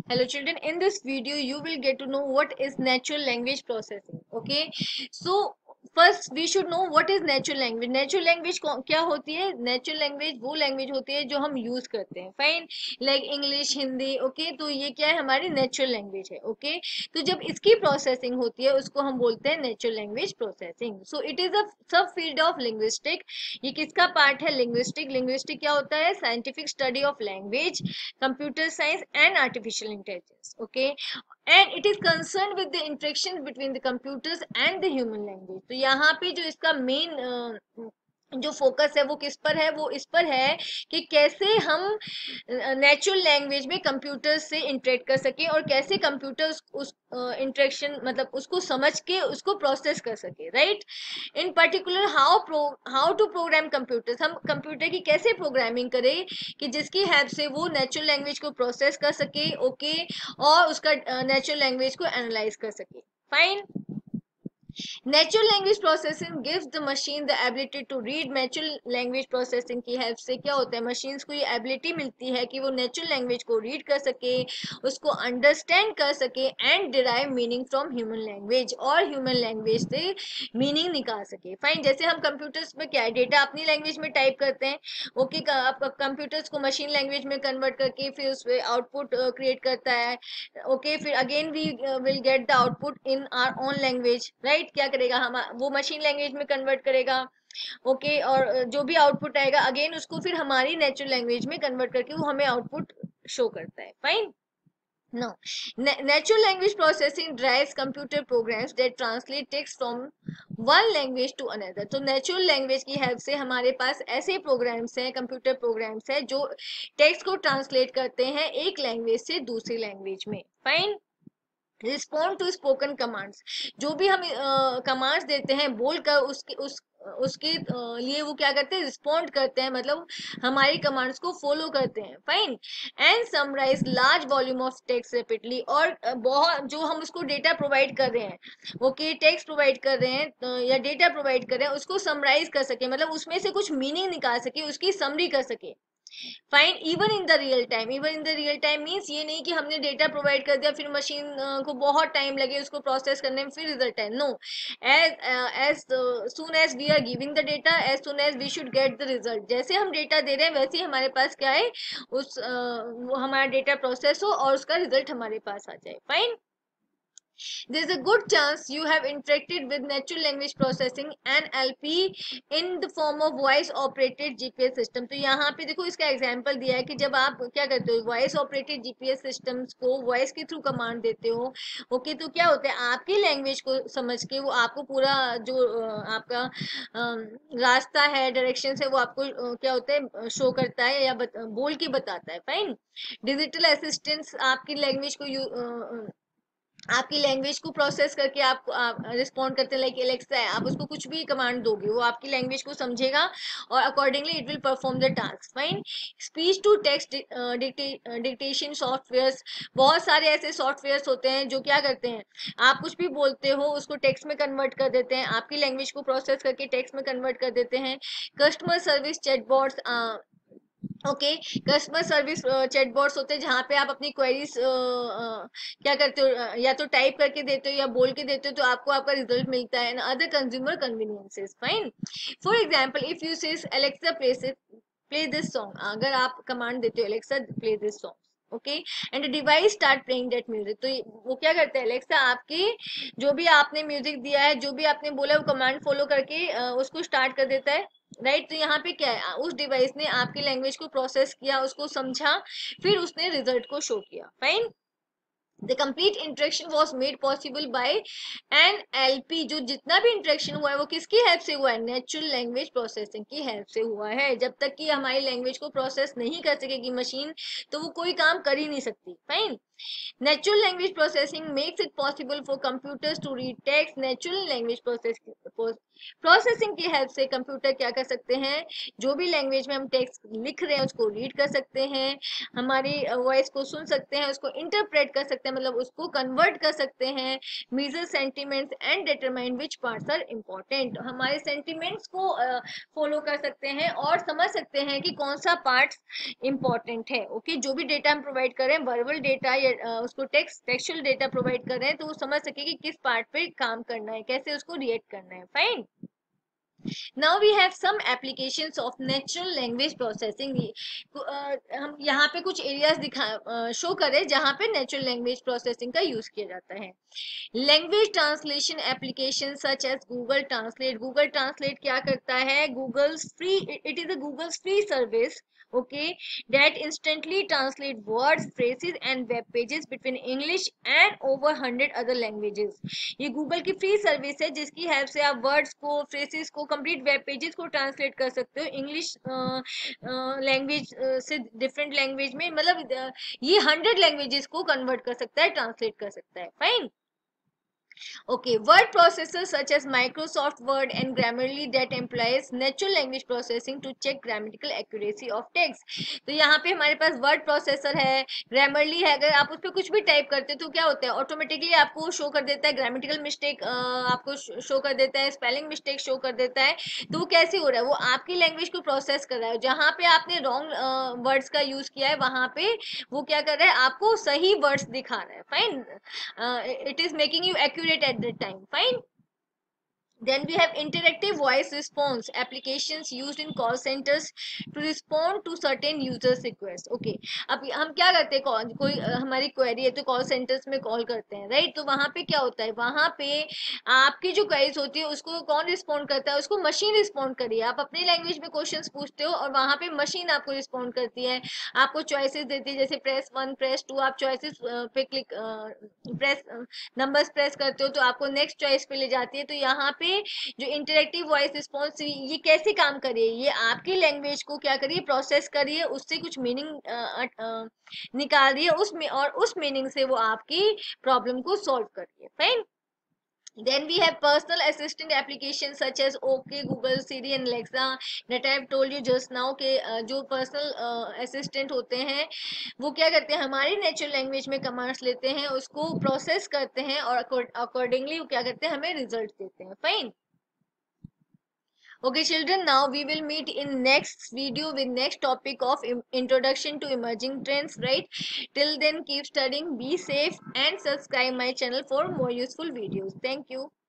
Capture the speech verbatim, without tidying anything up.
Hello children, in this video you will get to know what is natural language processing. Okay, so first we should know what is natural language. Natural language क्या होती है? Natural language वो language होती है जो हम use करते हैं. Fine, like English, Hindi. Okay, तो ये क्या है? हमारी natural language है. Okay, तो जब इसकी processing होती है उसको हम बोलते हैं natural language processing. So it is a sub field of linguistic. ये किसका part है? Linguistic. Linguistic क्या होता है? Scientific study of language, computer science and artificial intelligence. Okay, and it is concerned with the interactions between the computers and the human language. तो यहाँ पे जो इसका मेन जो फोकस है वो किस पर है? वो इस पर है कि कैसे हम नेचुरल लैंग्वेज में कंप्यूटर से इंटरेक्ट कर सके और कैसे कंप्यूटर उस, उस इंटरेक्शन uh, मतलब उसको समझ के उसको प्रोसेस कर सके. Right, in particular how pro how to program computers. हम कंप्यूटर की कैसे प्रोग्रामिंग करें कि जिसकी हेल्प से वो नेचुरल लैंग्वेज को प्रोसेस कर सके. ओके, और उसका नेचुरल लैंग्वेज को एनालाइज कर सके. Fine. Natural language processing gives the machine the ability to read. Natural language processing की हेल्प से क्या होता है? मशीन्स को ये एबिलिटी मिलती है कि वो नेचुरल लैंग्वेज को रीड कर सके, उसको अंडरस्टैंड कर सके and derive meaning from human language, और ह्यूमन लैंग्वेज से मीनिंग निकाल सके. फाइन. जैसे हम कंप्यूटर्स में क्या है, डेटा अपनी लैंग्वेज में टाइप करते हैं. ओके, कंप्यूटर्स को मशीन लैंग्वेज में कन्वर्ट करके फिर उस आउटपुट क्रिएट करता है. ओके, फिर again we will get the output in our own language. Right, क्या करेगा? हम वो मशीन लैंग्वेज में कन्वर्ट करेगा. ओके okay, और जो भी आउटपुट आएगा अगेन उसको फिर हमारी नेचुरल लैंग्वेज में कन्वर्ट करके वो हमें आउटपुट शो करता है. Fine. No, Na natural language processing drives computer programs that translate text from one language to another. तो natural language की हेल्प से हमारे पास ऐसे programs हैं, computer programs हैं जो text को translate करते हैं एक language से दूसरी language में. Fine. Respond to spoken commands. जो भी हम कमांड्स uh, देते हैं बोलकर उसके उस उसके uh, लिए वो क्या करते हैं? रिस्पॉन्ड करते हैं, मतलब हमारी कमांड्स को फॉलो करते हैं. Fine. And summarise large volume of text rapidly. और uh, बहुत जो हम उसको डेटा प्रोवाइड कर रहे हैं, ओके, टेक्स्ट प्रोवाइड कर रहे हैं uh, या डेटा प्रोवाइड कर रहे हैं, उसको समराइज कर सके, मतलब उसमें से कुछ मीनिंग निकाल सके, उसकी समरी कर सके. Fine. Even in the real time. Even in the real time means ये नहीं कि हमने डेटा प्रोवाइड कर दिया फिर मशीन uh, को बहुत टाइम लगे उसको प्रोसेस करने में फिर रिजल्ट है. No, as as soon as we are giving the data, as soon as we should get the result. जैसे हम डेटा दे रहे हैं वैसे ही हमारे पास क्या है, उस uh, वो हमारा डेटा प्रोसेस हो और उसका रिजल्ट हमारे पास आ जाए. Fine. There is a good chance you have interacted with natural language processing N L P in the form of voice operated G P S system. तो यहाँ पे देखो इसका एग्जांपल दिया है कि जब आप क्या करते हो, वॉइस ऑपरेटेड जीपीएस सिस्टम्स को वॉइस के थ्रू कमांड देते हो. ओके, तो क्या होता है, आपकी लैंग्वेज को समझ के वो आपको पूरा जो आपका रास्ता है, डायरेक्शन है, वो आपको क्या होता है, शो करता है या बत, बोल के बताता है. फाइन. डिजिटल असिस्टेंट्स आपकी लैंग्वेज को यू आपकी लैंग्वेज को प्रोसेस करके आपको आप रिस्पॉन्ड करते हैं. लाइक एलेक्सा है, आप उसको कुछ भी कमांड दोगे वो आपकी लैंग्वेज को समझेगा और accordingly it will perform the task. Fine. Speech to text dictation softwares. बहुत सारे ऐसे सॉफ्टवेयर्स होते हैं जो क्या करते हैं, आप कुछ भी बोलते हो उसको टेक्स्ट में कन्वर्ट कर देते हैं, आपकी लैंग्वेज को प्रोसेस करके टेक्स्ट में कन्वर्ट कर देते हैं. Customer service chatbots. Okay, customer service chatbots होते हैं जहाँ पे आप अपनी क्वेरीज क्या करते हो, uh, या तो टाइप करके देते हो या बोल के देते हो तो आपको आपका रिजल्ट मिलता है. Other consumer conveniences. Fine. For example if you say Alexa play play this song. अगर आप कमांड देते हो Alexa play this song, okay, and device start playing that music, तो वो क्या करता है, एलेक्सा आपकी जो भी आपने म्यूजिक दिया है, जो भी आपने बोला है वो कमांड फॉलो करके uh, उसको स्टार्ट कर देता है. Right right? तो यहाँ पे क्या है, उस डिवाइस ने आपकी लैंग्वेज को प्रोसेस किया, उसको समझा, फिर उसने रिजल्ट को शो किया. Fine. The complete interaction was made possible by N L P. जो जितना भी इंटरेक्शन हुआ है वो किसकी हेल्प से हुआ है? नेचुरल लैंग्वेज प्रोसेसिंग की हेल्प से हुआ है. जब तक कि हमारी लैंग्वेज को प्रोसेस नहीं कर सकेगी मशीन तो वो कोई काम कर ही नहीं सकती. Fine. Natural language processing makes it possible for computers to read text. Natural language process processing की हेल्प से कंप्यूटर क्या कर सकते हैं, जो भी लैंग्वेज में हम टेक्स्ट लिख रहे हैं उसको रीड कर सकते हैं, हमारी वॉइस को सुन सकते हैं, उसको इंटरप्रेट कर सकते हैं, सकते हैं, मतलब उसको कन्वर्ट कर सकते हैं, measure sentiments and determine which parts are important, हमारे सेंटिमेंट्स को फॉलो uh, कर सकते हैं और समझ सकते हैं कि कौन सा पार्ट इम्पोर्टेंट है। Okay okay? जो भी डेटा हम प्रोवाइड करें, वर्बल डेटा या uh, उसको टेक्स्ट टेक्सुअल डेटा प्रोवाइड कर रहे हैं, तो वो समझ सके कि किस पार्ट पे काम करना है, कैसे उसको रिएक्ट करना है। Fine. Now we have some applications of natural language processing. हम यहाँ पे कुछ एरियाज दिखा शो करें जहाँ पे नेचुरल लैंग्वेज प्रोसेसिंग का यूज किया जाता है। Language translation application such as Google Translate. Google Translate क्या करता है? Google's free, it is a Google's free service, okay, that instantly translate words, phrases and web pages between English and over one hundred other languages। ये Google की free service है जिसकी help से आप words को, फ्रेसेस को, complete web pages को translate कर सकते हो इंग्लिश लैंग्वेज से डिफरेंट लैंग्वेज में, मतलब uh, ये हंड्रेड लैंग्वेजेस को कन्वर्ट कर सकता है, ट्रांसलेट कर सकता है। Fine. Okay, word processors such as Microsoft Word and Grammarly that employs natural language processing to check grammatical accuracy of text। तो यहाँ पे हमारे पास वर्ड प्रोसेसर है, ग्रामरली है, अगर आप उस पर कुछ भी टाइप करते हो तो क्या होता है, ऑटोमेटिकली आपको शो कर देता है ग्रामेटिकल मिस्टेक, आपको शो कर देता है, स्पेलिंग मिस्टेक शो कर देता है। तो वो कैसे हो रहा है? वो आपकी लैंग्वेज को प्रोसेस कर रहा है, जहाँ पे आपने रॉन्ग वर्ड्स का यूज किया है वहां पे वो क्या कर रहा है, आपको सही वर्ड्स दिखा रहा है। Fine, it is making you accurate at that time। Fine। Then we have interactive voice response applications used in call centers to respond to certain users request। okay, अब हम क्या करते हैं, कॉल कोई हमारी क्वेरी है तो कॉल सेंटर्स में कॉल करते हैं, राइट? तो वहां पे क्या होता है, वहां पे आपकी जो क्वेरीज होती है उसको कौन रिस्पॉन्ड करता है? उसको मशीन रिस्पॉन्ड करी है। आप अपनी लैंग्वेज में क्वेश्चंस पूछते हो और वहां पे मशीन आपको रिस्पॉन्ड करती है, आपको चॉइसेस देती है, जैसे प्रेस वन, प्रेस टू, आप चॉइसेस पे क्लिक, प्रेस नंबर्स प्रेस करते हो तो आपको नेक्स्ट चॉइस पे ले जाती है। तो यहाँ पे जो इंटरेक्टिव वॉइस रिस्पॉन्स ये कैसे काम कर रही है, ये आपकी लैंग्वेज को क्या करिए, प्रोसेस करिए, उससे कुछ मीनिंग निकाल रही है उसमें, और उस मीनिंग से वो आपकी प्रॉब्लम को सॉल्व कर रही है। Fine. Then we have personal assistant applications such as OK, Google, Siri and Alexa that I have told you just now के जो personal assistant होते हैं वो क्या करते हैं, हमारी नेचुरल लैंग्वेज में कमांड्स लेते हैं, उसको प्रोसेस करते हैं और अकॉर्डिंगली वो क्या करते हैं, हमें रिजल्ट देते हैं। Fine. Okay children, now we will meet in next video with next topic of introduction to emerging trends, right? Till then keep studying, be safe and subscribe my channel for more useful videos. Thank you.